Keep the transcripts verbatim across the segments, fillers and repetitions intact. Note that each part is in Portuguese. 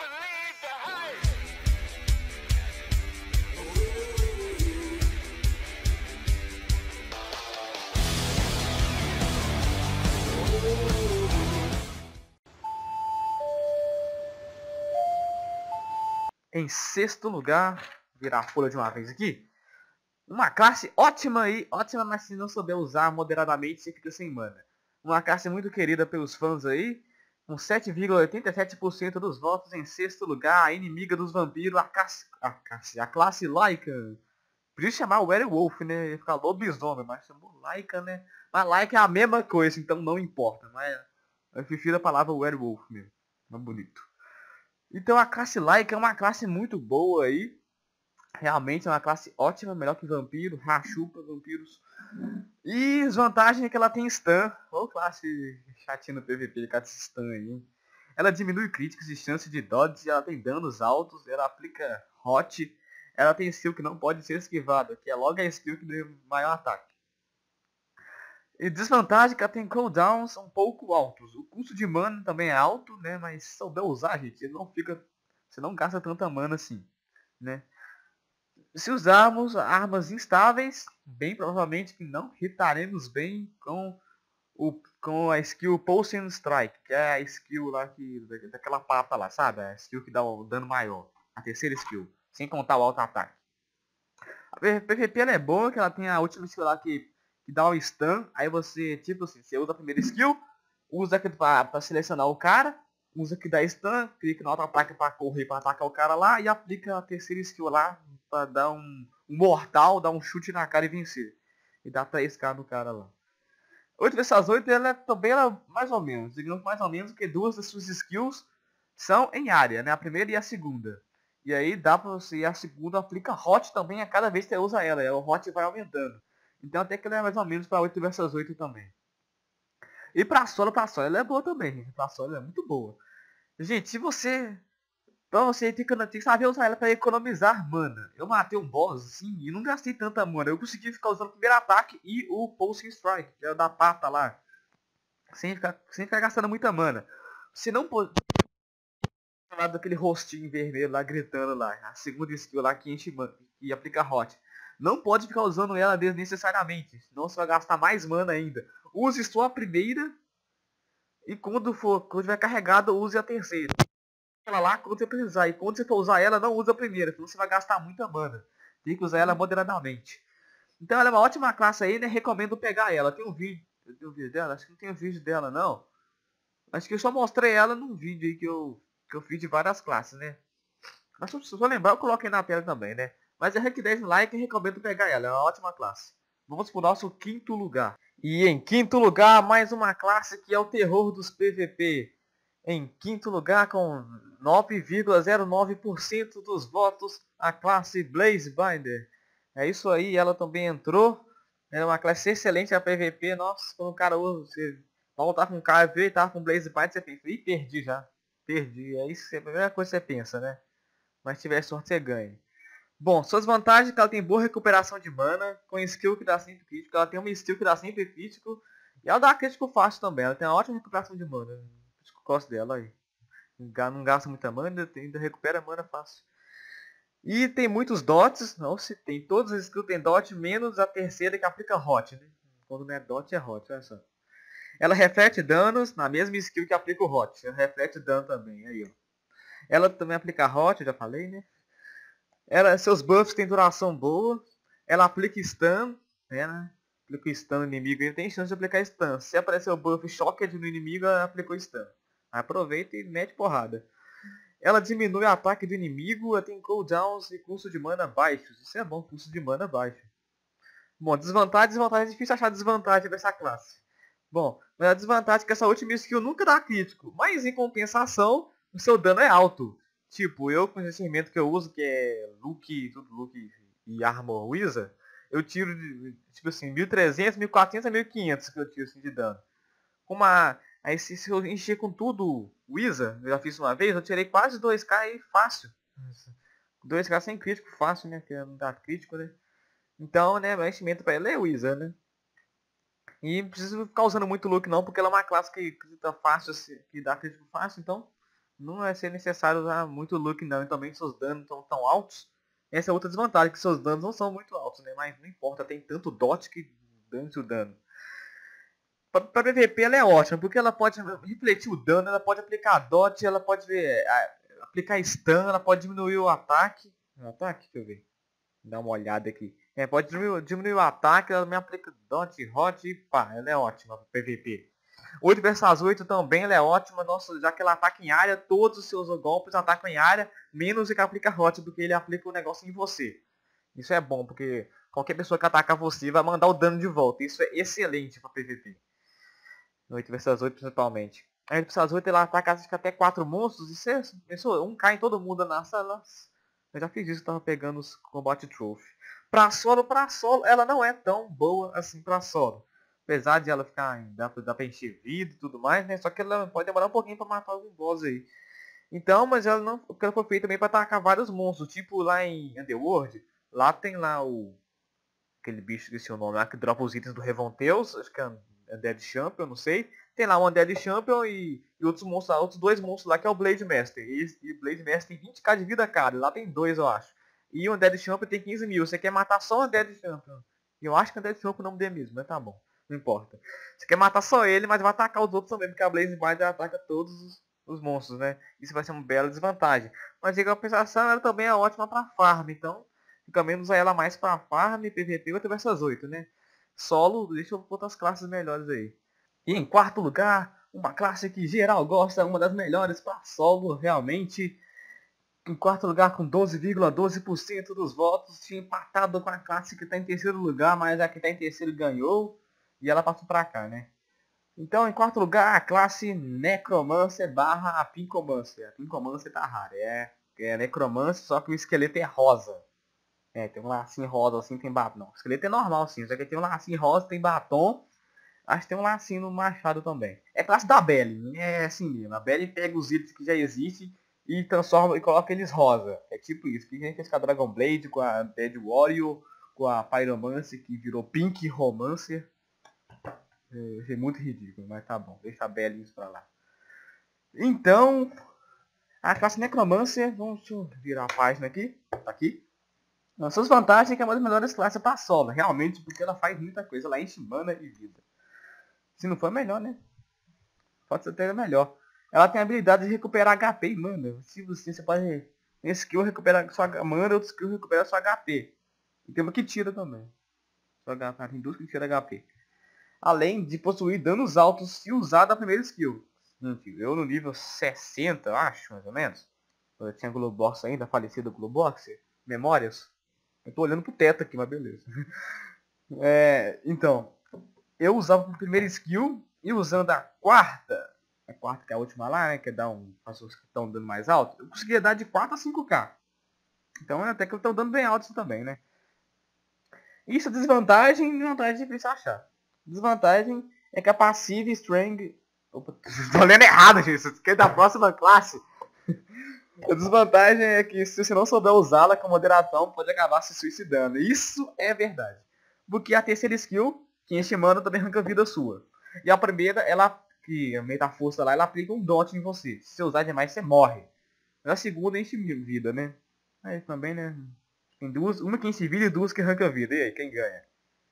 Em sexto lugar, virar a folha de uma vez aqui. Uma classe ótima aí, ótima, mas se não souber usar moderadamente, você fica sem mana. Uma classe muito querida pelos fãs aí, com sete vírgula oitenta e sete por cento dos votos. Em sexto lugar, a inimiga dos vampiros, a, classe, a, classe, a classe Lycan. Podia chamar o Werewolf, né? Ia ficar lobisomem, mas chamou Lycan, né? Mas Lycan é a mesma coisa, então não importa. Mas eu prefiro a palavra Werewolf mesmo, mais bonito. Então a classe Lycan é uma classe muito boa aí. Realmente é uma classe ótima, melhor que vampiro, rachupa, vampiros. E desvantagem é que ela tem stun. Ou classe chatinha no P V P, classe stun aí. Hein? Ela diminui críticos e chance de dodge, ela tem danos altos, ela aplica hot. Ela tem skill que não pode ser esquivada, que é logo a skill que deu maior ataque. E desvantagem é que ela tem cooldowns um pouco altos. O custo de mana também é alto, né? Mas se souber usar, gente, ele não fica... Você não gasta tanta mana assim, né? Se usarmos armas instáveis, bem provavelmente que não hitaremos bem com, o, com a skill Poison Strike, que é a skill lá que, daquela pata lá, sabe? A skill que dá o dano maior, a terceira skill, sem contar o alto ataque. A P V P ela é boa, que ela tem a última skill lá que, que dá o stun, aí você, tipo assim, você usa a primeira skill, usa aqui pra, pra selecionar o cara, usa que dá stun, clica no auto-ataque pra correr, pra atacar o cara lá, e aplica a terceira skill lá, pra dar um, um mortal, dar um chute na cara e vencer. E dá três K no cara lá. oito versus oito, ela é, também ela, mais ou menos, digamos mais ou menos, que duas das suas skills são em área, né? A primeira e a segunda. E aí dá pra você, e a segunda aplica hot também a cada vez que você usa ela, o hot vai aumentando. Então até que ela é mais ou menos pra oito versus oito também. E pra solo, pra solo, ela é boa também, gente. Pra solo, ela é muito boa. Gente, se você... Pra você tem que, tem que saber usar ela pra economizar mana. Eu matei um boss, assim, e não gastei tanta mana. Eu consegui ficar usando o primeiro ataque e o Pulsing Strike, que é o da pata lá. Sem ficar, sem ficar gastando muita mana. Se não pode... daquele rostinho vermelho lá, gritando lá. A segunda skill lá que enche mana, e aplica hot. Não pode ficar usando ela desnecessariamente, senão você vai gastar mais mana ainda. Use só a primeira e quando for, quando tiver carregado, use a terceira. Ela lá quando você precisar, e quando você for usar ela, não usa a primeira, senão você vai gastar muita mana. Tem que usar ela moderadamente. Então ela é uma ótima classe aí, né? Recomendo pegar ela. Tem um vídeo, tem um vídeo dela? Acho que não tem um vídeo dela não. Acho que eu só mostrei ela num vídeo aí que eu, que eu fiz de várias classes, né? Mas se eu só lembrar, eu coloquei na tela também, né? Mas é rank dez no like e recomendo pegar ela, é uma ótima classe. Vamos pro nosso quinto lugar. E em quinto lugar, mais uma classe que é o terror dos P V P. Em quinto lugar, com nove vírgula zero nove por cento dos votos, a classe Blazebinder. É isso aí, ela também entrou. É uma classe excelente a P V P. Nossa, quando o cara usa, você voltar com o cara, vê e tava com Blazebinder, você pensa, ih, perdi já. Perdi, é isso, é a primeira coisa que você pensa, né? Mas se tiver sorte, você ganha. Bom, suas vantagens é que ela tem boa recuperação de mana, com skill que dá sempre crítico. Ela tem uma skill que dá sempre crítico. E ela dá crítico fácil também. Ela tem uma ótima recuperação de mana. Eu gosto dela aí. Não gasta muita mana, ainda recupera mana fácil. E tem muitos dots. Não se tem todas as skills tem dot, menos a terceira que aplica hot, né? Quando não é dot, é hot, olha só. Ela reflete danos na mesma skill que aplica o hot. Ela reflete dano também, aí ó. Ela também aplica hot, eu já falei, né? Ela, seus buffs têm duração boa. Ela aplica stun, né? Aplica stun no inimigo e tem chance de aplicar stun. Se aparecer o buff Shocked no inimigo, ela aplicou stun. Aproveita e mete porrada. Ela diminui o ataque do inimigo, ela tem cooldowns e custo de mana baixos. Isso é bom, custo de mana baixo. Bom, desvantagem, desvantagem, é difícil achar desvantagem dessa classe. Bom, mas a desvantagem é que essa última skill nunca dá crítico. Mas em compensação, o seu dano é alto. Tipo, eu com o recimento que eu uso, que é Luke, tudo Luke e Armor Wizard, eu tiro, de, tipo assim, mil e trezentos, mil e quatrocentos a mil e quinhentos que eu tiro assim, de dano. Uma, aí se, se eu encher com tudo Wizard, eu já fiz uma vez, eu tirei quase dois K aí fácil. dois K sem crítico fácil, né? Porque não dá crítico, né? Então, né, meu enchimento pra ele é Wizard, né? E não precisa ficar usando muito Luke não, porque ela é uma classe que crítica fácil, que dá crítico fácil, então não vai ser necessário usar muito look não, e também seus danos estão tão altos. Essa é outra desvantagem, que seus danos não são muito altos, né? Mas não importa, tem tanto dot que dane o dano. Pra, pra P V P ela é ótima, porque ela pode refletir o dano, ela pode aplicar dot, ela pode ver, a, aplicar stun, ela pode diminuir o ataque. O ataque? Deixa eu ver. Dá uma olhada aqui. É, pode diminuir, diminuir o ataque, ela me aplica dot, hot e pá, ela é ótima pra P V P. oito versus oito também ela é ótima, nossa, já que ela ataca em área, todos os seus golpes atacam em área, menos o que aplica hot, porque ele aplica o negócio em você. Isso é bom, porque qualquer pessoa que atacar você vai mandar o dano de volta. Isso é excelente pra P V P. oito versus oito principalmente. A oito versus oito ela ataca acho que até quatro monstros e você pensou, um cai em todo mundo na sala. Eu já fiz isso, tava pegando os Combat Trophy. Pra solo, pra solo, ela não é tão boa assim pra solo. Apesar de ela ficar, dá pra, dá pra encher vida e tudo mais, né? Só que ela pode demorar um pouquinho pra matar algum boss aí. Então, mas ela não, porque ela foi feita também pra atacar vários monstros. Tipo lá em Underworld, lá tem lá o aquele bicho que esqueci o nome lá, que dropa os itens do Revonteus, acho que é Undead Champion, não sei. Tem lá o Undead Champion e, e outros monstros, outros dois monstros lá, que é o Blade Master. E, e Blade Master tem vinte k de vida cada, lá tem dois, eu acho. E o Undead Champion tem quinze mil. Você quer matar só o Undead Champion? Eu acho que o Undead Champion é o nome dele mesmo, mas tá bom. Não importa. Você quer matar só ele, mas vai atacar os outros também, porque a Blaze Binder ataca todos os, os monstros, né? Isso vai ser uma bela desvantagem. Mas em compensação, ela também é ótima pra farm, então fica menos usar ela mais pra farm, P V P oito versus oito, né? Solo, deixa eu botar as classes melhores aí. E em quarto lugar, uma classe que geral gosta, uma das melhores para solo, realmente. Em quarto lugar com doze vírgula doze por cento dos votos, tinha empatado com a classe que está em terceiro lugar, mas a que está em terceiro ganhou e ela passou para cá, né? Então, em quarto lugar, a classe Necromancer barra a Pincomancer. A Pincomancer tá rara, é, é Necromancer, só que o esqueleto é rosa. É, tem um lacinho rosa assim, tem batom. Não, o esqueleto é normal sim, só que tem um lacinho rosa, tem batom. Acho que tem um lacinho no machado também. É classe da Belly, é assim mesmo. A Belly pega os itens que já existem e transforma e coloca eles rosa. É tipo isso. Que a gente fez com a Dragon Blade, com a Dead Warrior, com a Pyromancer que virou Pink Romancer. É, achei muito ridículo, mas tá bom. Deixa a Belly isso pra lá. Então, a classe Necromancer, vamos virar a página aqui. Tá aqui. As suas vantagens é que é uma das melhores classes pra solo, realmente, porque ela faz muita coisa. Ela enche mana e vida. Se não for melhor, né? Pode ser até melhor. Ela tem a habilidade de recuperar H P, mano. Se você, você pode, em skill, recuperar sua mana, outro skill, recuperar sua H P. E tem uma que tira também. Sua H P, tem duas que tira H P. Além de possuir danos altos se usar da primeira skill. Eu no nível sessenta, acho, mais ou menos. Eu tinha Globox ainda, falecido Globox. Memórias. Eu tô olhando pro teto aqui, mas beleza. É, então, eu usava a primeira skill e usando a quarta, a quarta que é a última lá, né, que é dar um, as que estão dando mais alto, eu conseguia dar de quatro a cinco k. Então até que eu estou dando bem alto isso também, né. Isso é desvantagem e vantagem é difícil achar. Desvantagem é que a passiva Strang... Opa, tô lendo errado, gente, isso aqui é da próxima classe. A desvantagem é que se você não souber usá-la com moderação, pode acabar se suicidando. Isso é verdade. Porque a terceira skill, que enche mana, também arranca vida sua. E a primeira, ela, que a meta força lá, ela aplica um dot em você. Se você usar demais, você morre. A segunda enche vida, né? Aí também, né? Tem duas, uma que enche vida e duas que arranca vida. E aí, quem ganha?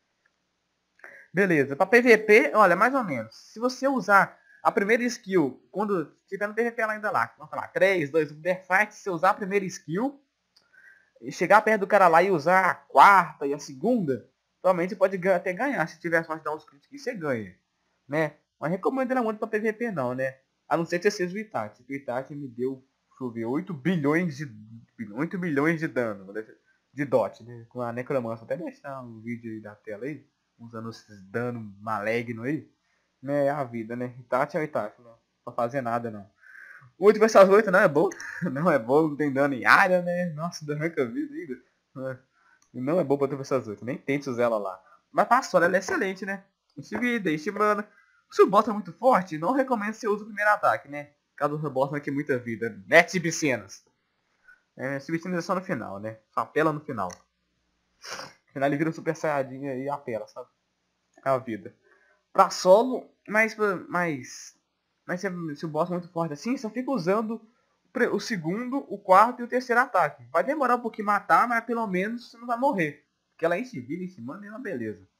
Beleza. Pra P V P, olha, mais ou menos. Se você usar a primeira skill, quando tiver no P V P ela ainda lá, vamos falar, três, dois, um, Fight, se você usar a primeira skill, e chegar perto do cara lá e usar a quarta e a segunda, provavelmente você pode até ganhar. Se tiver sorte de dar uns críticos, você ganha, né? Mas recomendo ela muito pra P V P não, né? A não ser que você seja o Itachi. O Itachi me deu, deixa eu ver, oito bilhões de oito bilhões de dano, de dot, né? Com a Necromancer. Até deixar um vídeo aí da tela aí, usando esses dano maligno aí. Né, é a vida, né? Itachi é o Itachi, não pra fazer nada não. oito versus oito não é bom. Não é bom, não tem dano em área, né? Nossa, arranca vida ainda. Não é bom pra oito versus oito, nem tente usar ela lá. Mas passou, ela é excelente, né? Enche vida, enche mana. Se o boss é muito forte, não recomendo que você use o primeiro ataque, né? Caso o boss não tenha muita vida. Mete Bicenas. É, Bicenas é só no final, né? Só apela no final. No final ele vira um super saiyajin e apela, sabe? É a vida. Pra solo, mas, mas, mas se, se o boss é muito forte assim, só fica usando o segundo, o quarto e o terceiro ataque. Vai demorar um pouquinho matar, mas pelo menos você não vai morrer. Porque ela enche vida, enche mana, é uma beleza.